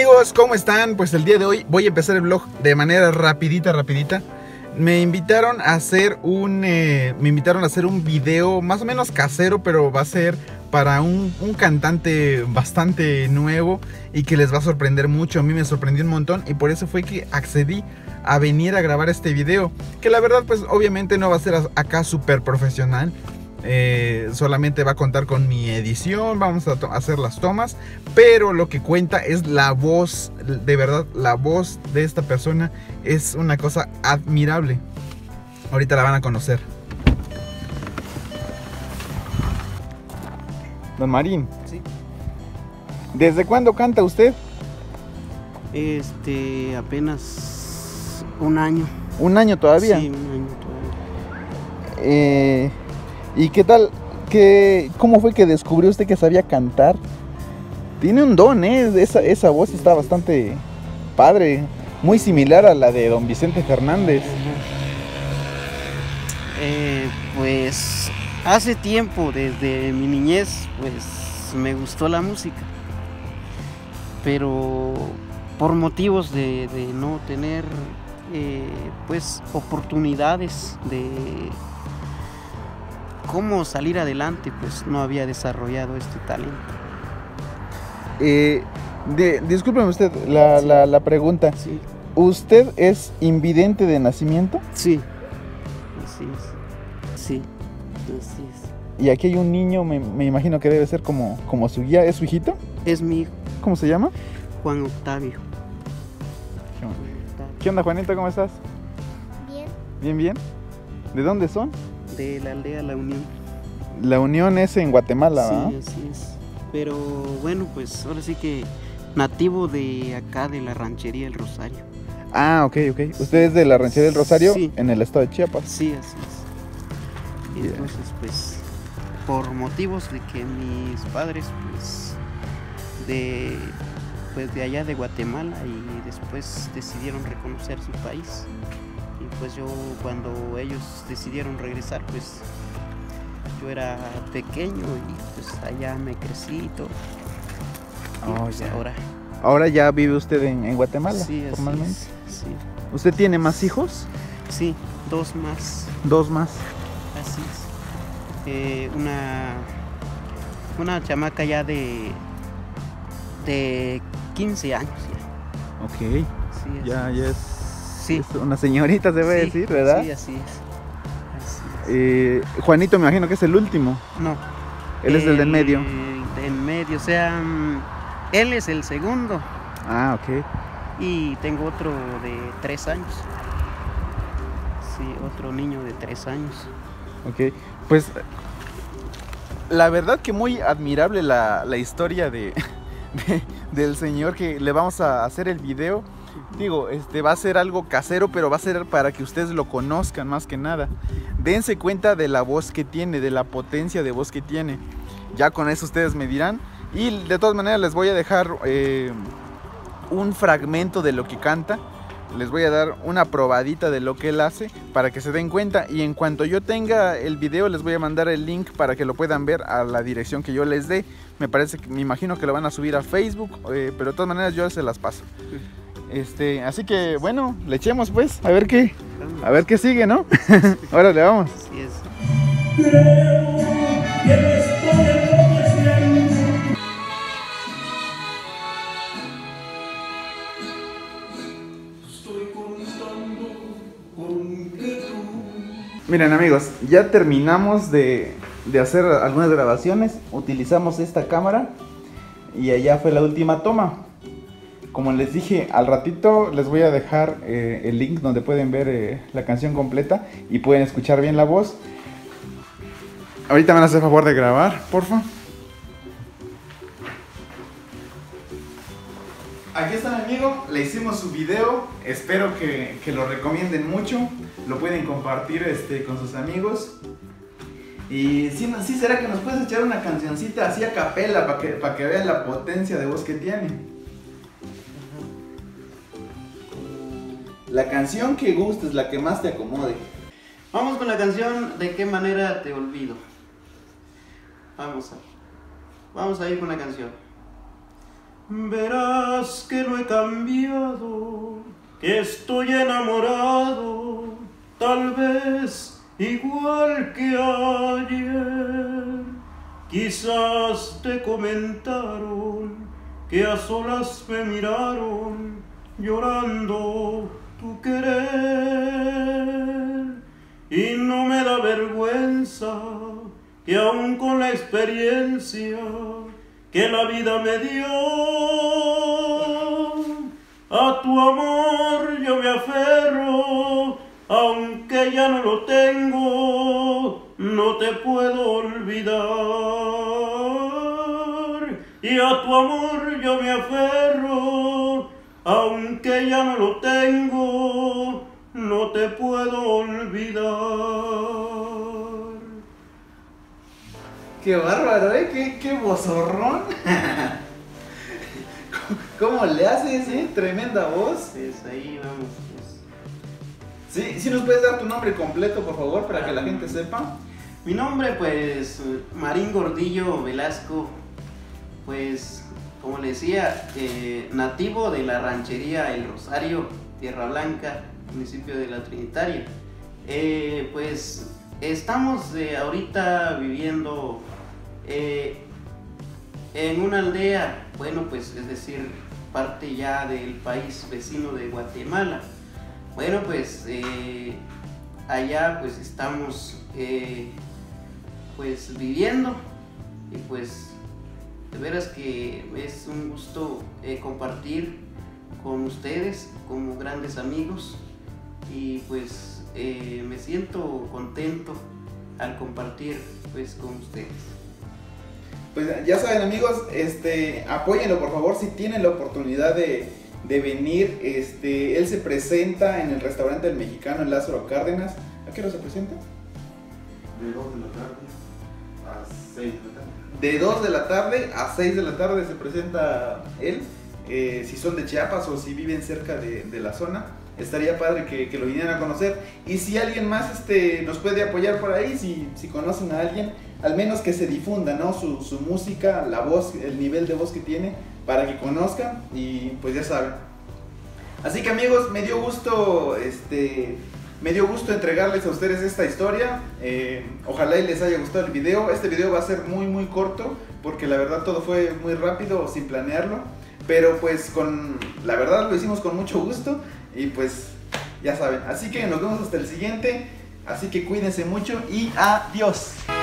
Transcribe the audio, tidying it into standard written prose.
amigos? ¿Cómo están? Pues el día de hoy voy a empezar el vlog de manera rapidita. Me invitaron a hacer un video más o menos casero, pero va a ser para un cantante bastante nuevo y que les va a sorprender mucho. A mí me sorprendió un montón y por eso fue que accedí a venir a grabar este video, que la verdad pues obviamente no va a ser acá súper profesional. Solamente va a contar con mi edición, vamos a hacer las tomas, pero lo que cuenta es la voz. De verdad, la voz de esta persona es una cosa admirable. Ahorita la van a conocer. Don Marín. Sí. ¿Desde cuándo canta usted? Apenas un año. ¿Un año todavía? Sí, un año todavía. ¿Y qué tal? ¿Cómo fue que descubrió usted que sabía cantar? Tiene un don, esa voz está bastante padre, muy similar a la de don Vicente Fernández. Pues hace tiempo, desde mi niñez, pues me gustó la música, pero por motivos de no tener pues oportunidades de cómo salir adelante, pues no había desarrollado este talento. Discúlpeme usted la pregunta. Sí. ¿Usted es invidente de nacimiento? Sí, así es. Sí, así es. Y aquí hay un niño, me imagino que debe ser como su guía. ¿Es su hijito? Es mi hijo. ¿Cómo se llama? Juan Octavio. ¿Qué onda, Juanito? ¿Cómo estás? Bien. Bien. ¿De dónde son? De la aldea La Unión. La Unión es en Guatemala, ¿verdad? Sí, así es. Pero bueno, pues ahora sí que nativo de acá, de la ranchería El Rosario. Ah, ok. ¿Usted es de la ranchería del Rosario? Sí. En el estado de Chiapas. Sí, así es. Y entonces, pues, por motivos de que mis padres, pues, de allá de Guatemala, y después decidieron reconocer su país. Y pues yo, cuando ellos decidieron regresar, pues yo era pequeño y pues allá me crecí y todo. Y pues ya. ahora ya vive usted en Guatemala, sí, así formalmente. es, sí. ¿Usted tiene más hijos? Sí, dos más. Dos más. Así es. Una chamaca ya de 15 años ya. Ok. Sí, Ya es, sí. es una señorita, se puede decir, ¿verdad? Sí, así es. Juanito, me imagino que es el último. No. Él es el del medio. Del medio, o sea, él es el segundo. Ah, ok. Y tengo otro de 3 años. Sí, otro niño de 3 años. Ok, pues la verdad que muy admirable la historia del señor que le vamos a hacer el video. Digo, va a ser algo casero, pero va a ser para que ustedes lo conozcan más que nada. Dense cuenta de la voz que tiene, de la potencia de voz que tiene. Ya con eso ustedes me dirán. Y de todas maneras les voy a dejar un fragmento de lo que canta. Les voy a dar una probadita de lo que él hace para que se den cuenta. Y en cuanto yo tenga el video les voy a mandar el link para que lo puedan ver a la dirección que yo les dé. Me imagino que lo van a subir a Facebook, pero de todas maneras yo se las paso. Así que bueno, le echemos pues, a ver qué sigue, ¿no? Órale, vamos. Así es. Miren amigos, ya terminamos de hacer algunas grabaciones. Utilizamos esta cámara y allá fue la última toma. Como les dije, al ratito les voy a dejar el link donde pueden ver la canción completa y pueden escuchar bien la voz. Ahorita me van a hacer favor de grabar, porfa. Aquí está mi amigo, le hicimos su video. Espero que lo recomienden mucho. Lo pueden compartir con sus amigos. Y sí será que nos puedes echar una cancioncita así a capela para que vean la potencia de voz que tiene. La canción que gustes, la que más te acomode. Vamos con la canción ¿De qué manera te olvido? Vamos a ir con la canción. verás que no he cambiado, que estoy enamorado, tal vez igual que ayer. Quizás te comentaron que a solas me miraron, llorando tu querer. Y no me da vergüenza que aún con la experiencia que la vida me dio, a tu amor yo me aferro, aunque ya no lo tengo, no te puedo olvidar. Y a tu amor yo me aferro, aunque ya no lo tengo, no te puedo olvidar. Qué bárbaro, qué vozorrón. ¿Cómo le haces, Tremenda voz. Pues ahí vamos, pues. Sí, nos puedes dar tu nombre completo, por favor, para que la gente sepa. Mi nombre, pues, Marín Gordillo Velasco, pues, como le decía, nativo de la ranchería El Rosario, Tierra Blanca, municipio de La Trinitaria. Pues, estamos ahorita viviendo en una aldea, bueno, pues, es decir, parte ya del país vecino de Guatemala. Bueno, pues, allá, pues, estamos, pues, viviendo, y pues, de veras que es un gusto compartir con ustedes como grandes amigos, y pues me siento contento al compartir pues con ustedes. Pues ya saben, amigos, apóyenlo por favor si tienen la oportunidad de venir. Él se presenta en el restaurante El Mexicano en Lázaro Cárdenas. ¿A qué hora se presenta? De 2 de la tarde a 6 de la tarde. De 2 de la tarde a 6 de la tarde se presenta él. Si son de Chiapas o si viven cerca de la zona, estaría padre que lo vinieran a conocer. Y si alguien más nos puede apoyar por ahí, si conocen a alguien, al menos que se difunda, ¿no? Su música, la voz, el nivel de voz que tiene, para que conozcan, y pues ya saben. Así que, amigos, me dio gusto entregarles a ustedes esta historia. Ojalá y les haya gustado el video. Este video va a ser muy corto, porque la verdad todo fue muy rápido, sin planearlo. Pero pues la verdad lo hicimos con mucho gusto, y pues ya saben. Así que nos vemos hasta el siguiente. Así que cuídense mucho y adiós.